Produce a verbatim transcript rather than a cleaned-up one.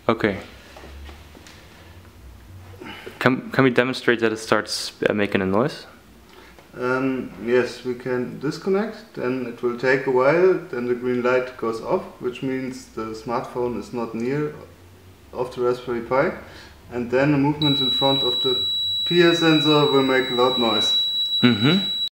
Okay. Can, can we demonstrate that it starts uh, making a noise? Um, yes, we can disconnect, then it will take a while, then the green light goes off, which means the smartphone is not near of the Raspberry Pi, and then a movement in front of the P I R sensor will make a loud noise. Mm-hmm.